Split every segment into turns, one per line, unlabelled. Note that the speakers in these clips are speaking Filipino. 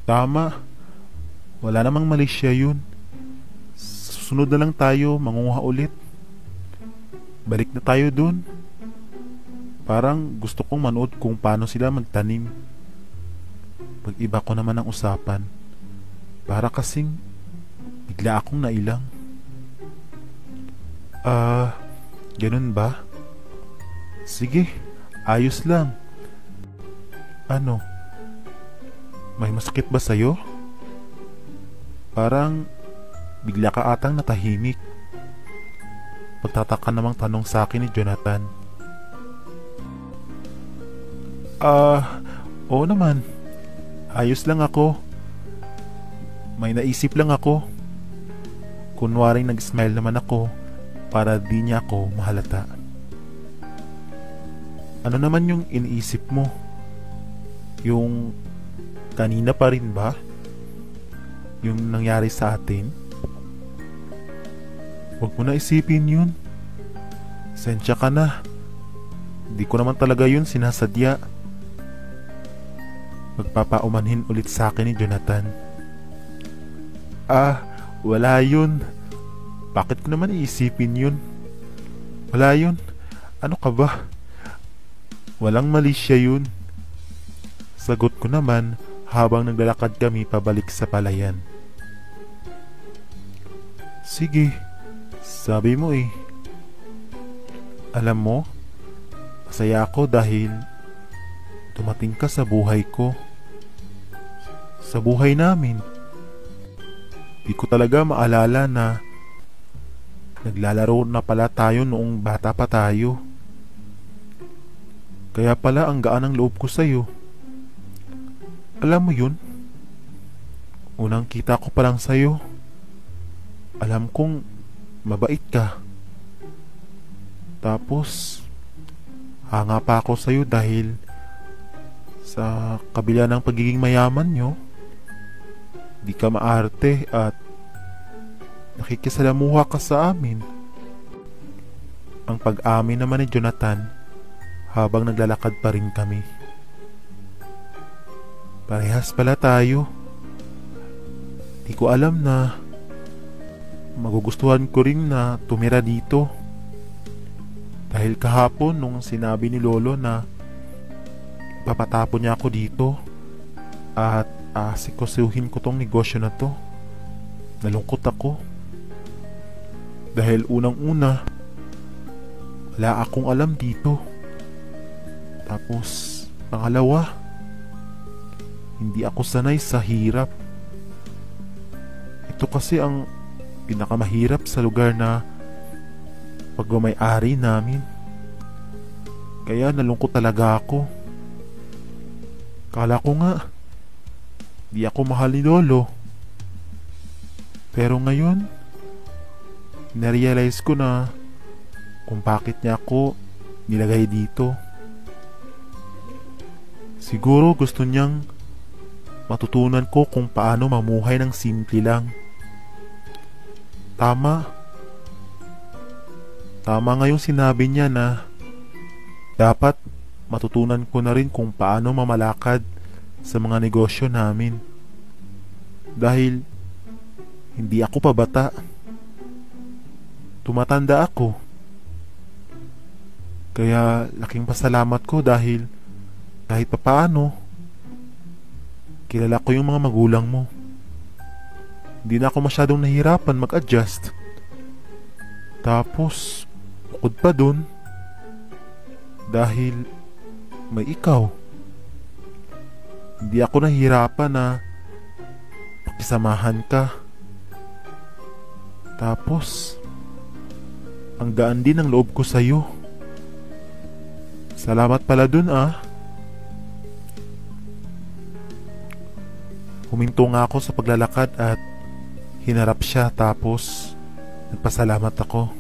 Tama, wala namang mali siya yun. Susunod na lang tayo, mangunguha ulit. Balik na tayo dun. Parang gusto kong manood kung paano sila magtanim. Pag-iba ko naman ang usapan. Para kasing bigla akong nailang. Ganun ba? Sige, ayos lang. Ano? May masakit ba sa'yo? Parang bigla ka atang natahimik. Pagtataka namang tanong sa akin ni Jonathan. Oo naman. Ayos lang ako. May naisip lang ako. Kunwaring nag-smile naman ako para di niya ako mahalata. Ano naman yung iniisip mo? Yung kanina pa rin ba? Yung nangyari sa atin? Huwag mo na isipin yun. Sensya ka na. Di ko naman talaga yun sinasadya. Magpapaumanhin ulit sa akin ni Jonathan. Wala yun. Bakit ko naman iisipin yun? Wala yun. Ano ka ba? Walang mali siya yun. Sagot ko naman habang naglalakad kami pabalik sa palayan. Sige, sabi mo eh. Alam mo, masaya ako dahil dumating ka sa buhay ko. Sa buhay namin. Di ko talaga maalala na naglalaro na pala tayo noong bata pa tayo. Kaya pala ang gaan ng loob ko sa'yo. Alam mo yun? Unang kita ko pa lang sa'yo. Alam kong mabait ka. Tapos hanga pa ako sa'yo dahil sa kabila ng pagiging mayaman nyo, di ka maarte at nakikisalamuha ka sa amin. Ang pag-amin naman ni Jonathan habang naglalakad pa rin kami. Parehas pala tayo. Di ko alam na magugustuhan ko rin na tumira dito. Dahil kahapon nung sinabi ni Lolo na papatapon niya ako dito at asikasuhin ko tong negosyo na to, nalungkot ako. Dahil unang-una, wala akong alam dito. Tapos, pangalawa, hindi ako sanay sa hirap. Ito kasi ang pinakamahirap sa lugar na pagmamay-ari namin. Kaya nalungkot talaga ako. Kala ko nga, di ako mahal ni Lolo. Pero ngayon, narealize ko na kung bakit niya ako nilagay dito. Siguro gusto niyang matutunan ko kung paano mamuhay ng simple lang. Tama nga yung sinabi niya na dapat matutunan ko na rin kung paano mamalakad sa mga negosyo namin. Dahil hindi ako pa bata. Tumatanda ako. Kaya laking pasalamat ko dahil kahit papaano kilala ko yung mga magulang mo. Hindi na ako masyadong nahirapan mag-adjust. Tapos bukod pa dun, dahil may ikaw, hindi ako nahihirapan na pakisamahan ka. Tapos ang gaan din ng loob ko sa'yo. Salamat pala dun Huminto nga ako sa paglalakad at hinarap siya, tapos nagpasalamat ako.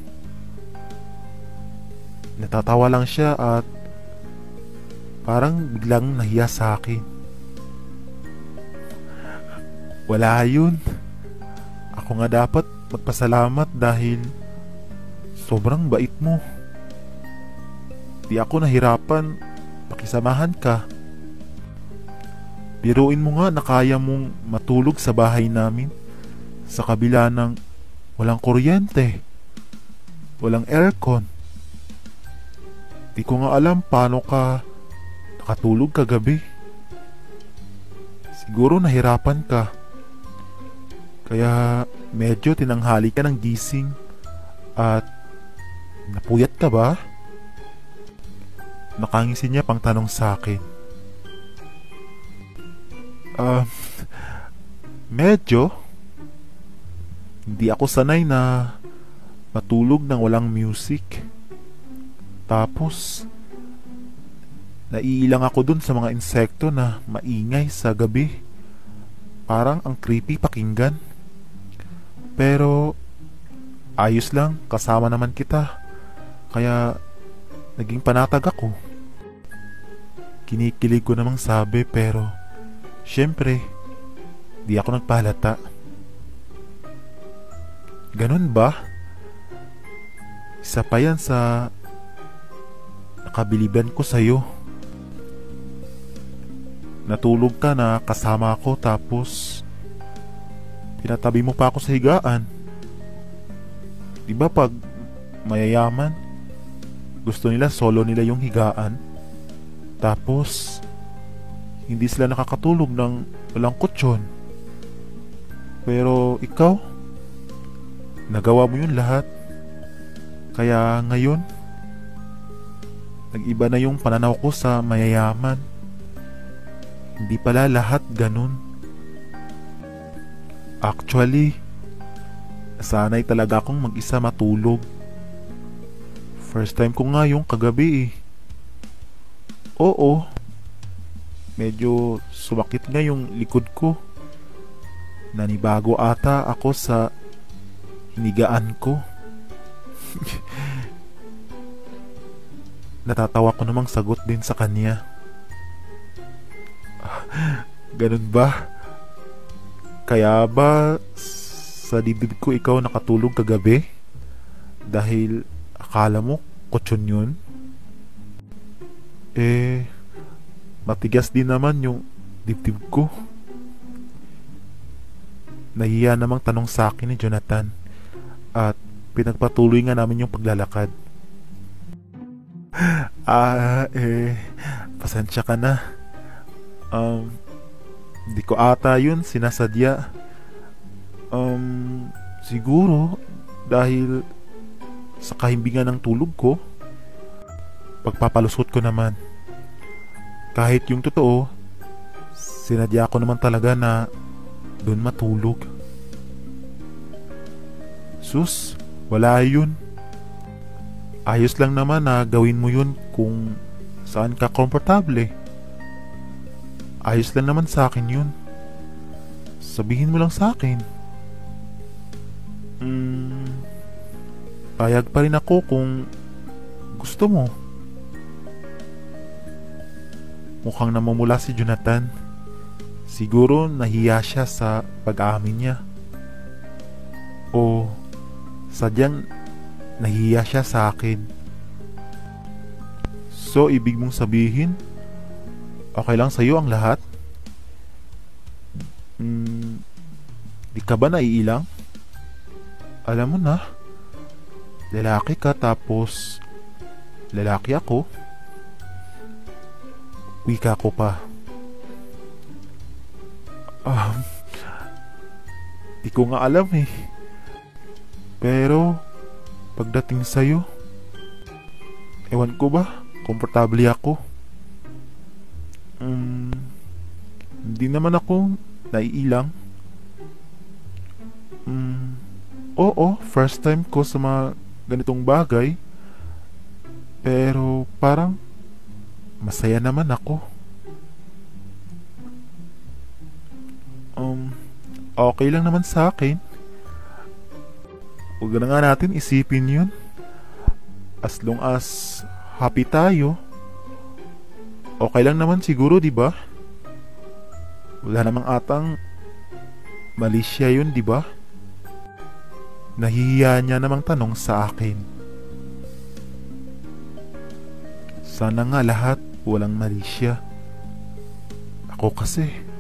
Natatawa lang siya at parang biglang nahiya sa akin. Wala yun. Ako nga dapat magpasalamat dahil sobrang bait mo. Di ako nahirapan pakisamahan ka. Biruin mo nga na kaya mong matulog sa bahay namin sa kabila ng walang kuryente, walang aircon. Di ko nga alam paano ka nakatulog kagabi. Siguro nahirapan ka. Kaya medyo tinanghali ka ng gising. At napuyat ka ba? Nakangisi niya pang tanong sa akin. Medyo. Hindi ako sanay na matulog nang walang music. Tapos naiilang ako dun sa mga insekto na maingay sa gabi. Parang ang creepy pakinggan. Pero ayos lang, kasama naman kita. Kaya naging panatag ako. Kinikilig ko namang sabi pero syempre, di ako nagpahalata. Ganun ba? Isa pa yan sa nakabiliban ko sa'yo. Natulog ka na kasama ako tapos pinatabi mo pa ako sa higaan. Diba pag mayayaman, gusto nila solo nila yung higaan. Tapos hindi sila nakakatulog ng walang kutsyon. Pero ikaw, nagawa mo yun lahat. Kaya ngayon, nag-iba na yung pananaw ko sa mayayaman. Hindi pala lahat ganun. Actually, sanay talaga akong mag-isa matulog. First time ko nga yung kagabi eh. Oo, medyo sumakit nga yung likod ko. Nanibago ata ako sa hinigaan ko. Natatawa ko namang sagot din sa kanya. Ganun ba? Kaya ba sa dibdib ko ikaw nakatulog kagabi? Dahil akala mo kutsyon yun? Matigas din naman yung dibdib ko. Nahiya namang tanong sa akin ni Jonathan. At pinagpatuloy nga namin yung paglalakad. Pasensya ka na. Di ko ata yun sinasadya. Siguro dahil sa kahimbingan ng tulog ko. Pagpapalusot ko naman. Kahit yung totoo, sinadya ko naman talaga na doon matulog. Sus, wala yun. Ayos lang naman na gawin mo yun kung saan ka komportable. Ayos lang naman sa akin yun. Sabihin mo lang sa akin. Payag pa rin ako kung gusto mo. Mukhang namumula si Jonathan. Siguro nahiya siya sa pag-aamin niya. O sadyang nahiya siya sa akin. So ibig mong sabihin, okay lang sa'yo ang lahat? Di ka ba naiilang? Alam mo na, lalaki ka tapos lalaki ako. Wika ko pa. Di ko nga alam eh. Pero pagdating sa'yo, ewan ko ba, komportable ako. Hindi naman ako naiilang. Oo, first time ko sa mga ganitong bagay. Pero parang masaya naman ako. Okay lang naman sa akin. Huwag na nga natin isipin yun. As long as happy tayo, okay lang naman siguro, di ba? Wala namang atang mali siya yun, di ba? Nahihiya niya namang tanong sa akin. Sana nga lahat walang mali siya. Ako kasi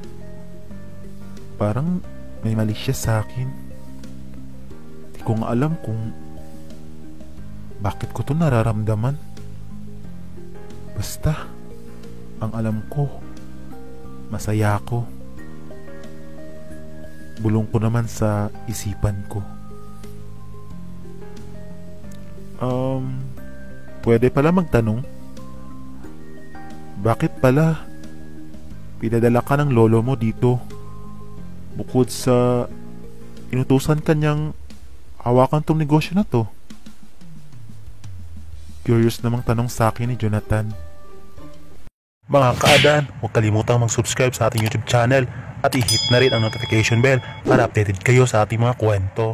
Parang may mali siya sa akin. Di ko nga alam kung bakit ko to nararamdaman. Basta, ang alam ko, masaya ako. Bulong ko naman sa isipan ko. Pwede pala magtanong, bakit pala pinadala ka ng lolo mo dito? Bukod sa inutusan kanyang hawakan tong negosyo na to. Curious namang tanong sa akin ni Jonathan.
Mga kaadaan, huwag kalimutang mag-subscribe sa ating YouTube channel at i-hit na rin ang notification bell para updated kayo sa ating mga kwento.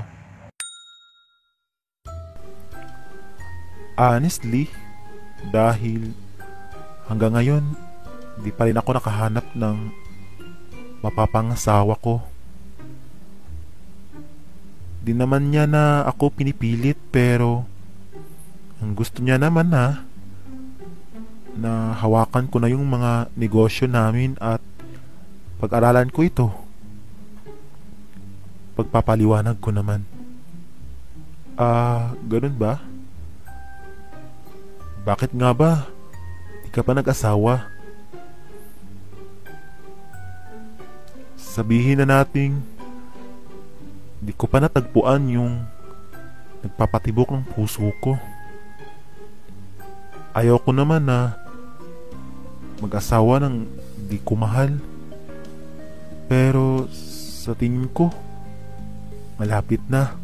Honestly, dahil hanggang ngayon di pa rin ako nakahanap ng mapapangasawa ko. Di naman niya na ako pinipilit, pero ang gusto niya naman na hawakan ko na yung mga negosyo namin at pag-aralan ko ito. Pagpapaliwanag ko naman. Ganun ba? Bakit nga ba di ka pa nag-asawa? Sabihin na nating di ko pa natagpuan yung nagpapatibok ng puso ko. Ayaw ko naman na mag-asawa ng di ko mahal. Pero sa tingin ko, malapit na.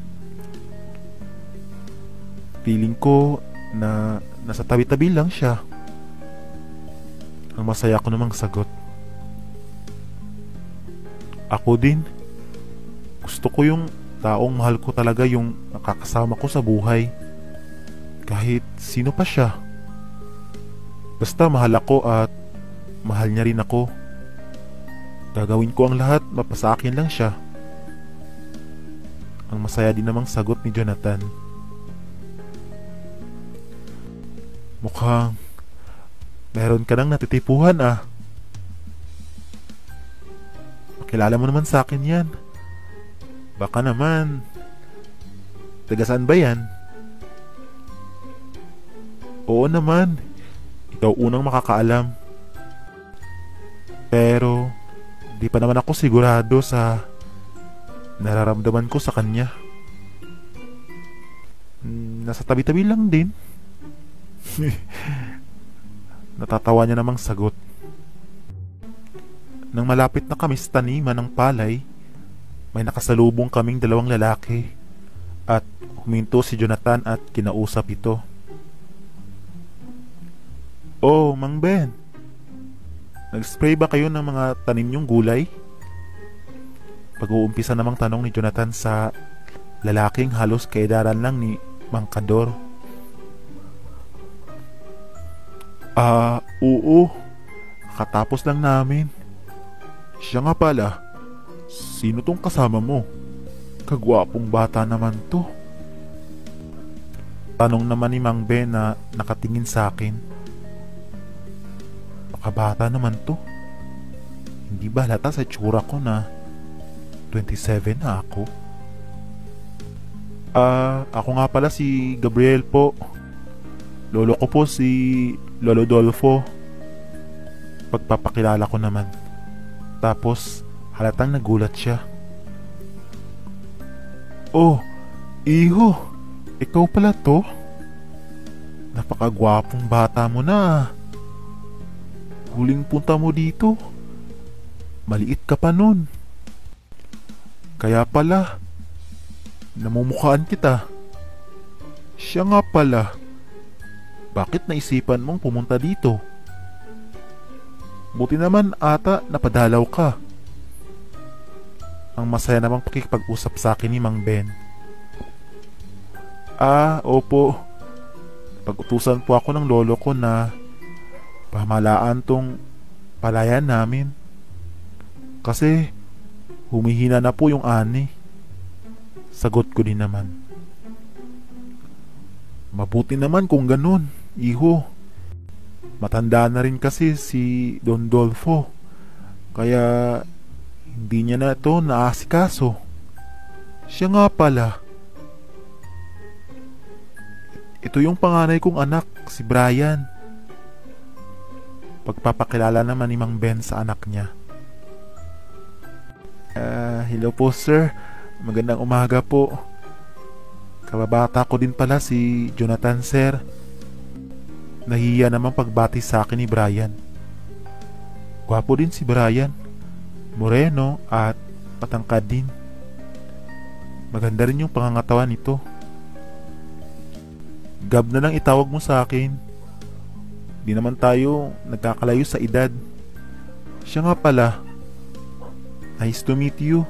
Feeling ko na nasa tabi-tabi lang siya. Ang masaya ko namang sagot. Ako din. Gusto ko yung taong mahal ko talaga yung nakakasama ko sa buhay. Kahit sino pa siya. Basta mahal ako at mahal niya rin ako. Gagawin ko ang lahat, mapasa akin lang siya. Ang masaya din namang sagot ni Jonathan. Mukhang meron ka nang natitipuhan Pakilala mo naman sa akin yan. Baka naman, taga saan ba yan? Oo naman, ikaw unang makakaalam. Pero di pa naman ako sigurado sa nararamdaman ko sa kanya. Nasa tabi-tabi lang din. Natatawa niya namang sagot. Nang malapit na kami sa taniman ng palay, may nakasalubong kaming dalawang lalaki at huminto si Jonathan at kinausap ito. Oh, Mang Ben, nag-spray ba kayo ng mga tanim niyong gulay? Pag-uumpisa namang tanong ni Jonathan sa lalaking halos kaedaran lang ni Mang Kador. Oo. Katapos lang namin. Siya nga pala, sino tong kasama mo? Kagwapong bata naman to. Tanong naman ni Mang Ben na nakatingin sa akin. Baka naman to. Hindi ba halata sa tsura ko na 27 na ako? Ako nga pala si Gabriel po. Lolo ko po si Lolo Dolfo. Pagpapakilala ko naman. Tapos halatang nagulat siya. Oh, iho, ikaw pala to? Napakagwapong bata mo na. Huling punta mo dito, maliit ka pa nun. Kaya pala namumukhaan kita. Siya nga pala, bakit naisipan mong pumunta dito? Buti naman ata napadalaw ka. Ang masaya namang pakikipag-usap sa akin ni Mang Ben. Opo. Pag-utusan po ako ng lolo ko na pamahalaan tong palayan namin. Kasi humihina na po yung ani. Sagot ko din naman. Mabuti naman kung ganun, iho. Matanda na rin kasi si Don Dolfo. Kaya Hindi niya na ito naasikaso. Siya nga pala. Ito yung panganay kong anak, si Brian. Pagpapakilala naman ni Mang Ben sa anak niya. Hello po sir. Magandang umaga po. Kababata ko din pala si Jonathan sir. Nahiya naman pagbati sa akin ni Brian. Gwapo din si Brian. Moreno at matangkad din. Maganda rin yung pangangatawan nito. Gab na lang itawag mo sa akin. Di naman tayo nagkakalayo sa edad. Siya nga pala. Nice to meet you.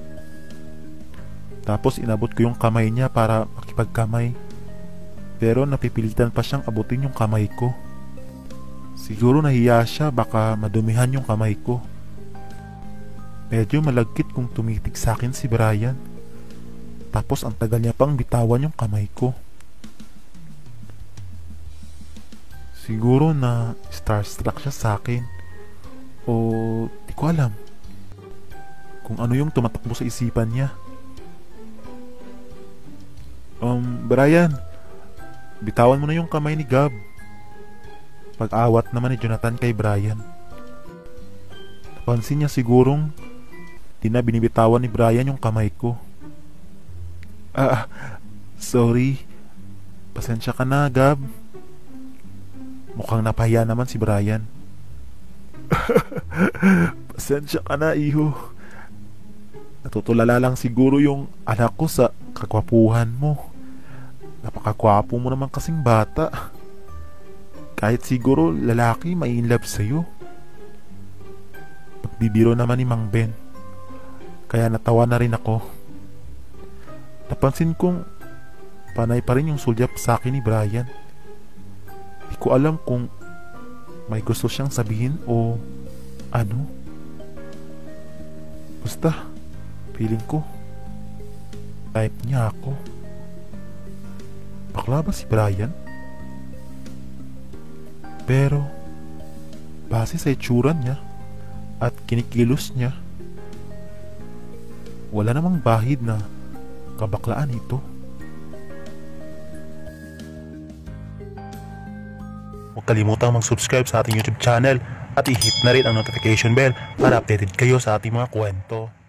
Tapos inabot ko yung kamay niya para makipagkamay. Pero napipilitan pa siyang abutin yung kamay ko. Siguro nahiya siya, baka madumihan yung kamay ko. Medyo malagkit kung tumitig sa akin si Brian. Tapos ang tagal niya pang bitawan yung kamay ko. Siguro na starstruck siya sa akin. O di ko alam kung ano yung tumatakbo sa isipan niya. Brian, bitawan mo na yung kamay ni Gab. Pag-awat naman ni Jonathan kay Brian. Napansin niya sigurong di na binibitawan ni Brian yung kamay ko. Sorry. Pasensya ka na, Gab. Mukhang napahiya naman si Brian. Pasensya ka na, iho. Natutulala lang siguro yung anak ko sa kakwapuhan mo. Napakakwapo mo naman kasing bata. Kahit siguro lalaki may in love sa'yo. Pagbibiro naman ni Mang Ben. Kaya natawa na rin ako. Napansin kong panay pa rin yung sulyap sa akin ni Brian. Di ko alam kung may gusto siyang sabihin o ano. Basta feeling ko type niya ako. Bakla ba si Brian? Pero base sa itsura niya at kinikilos niya, wala namang bahid na kabaklaan ito.
Huwag kalimutang mag-subscribe sa ating YouTube channel at i-hit na rin ang notification bell para updated kayo sa ating mga kwento.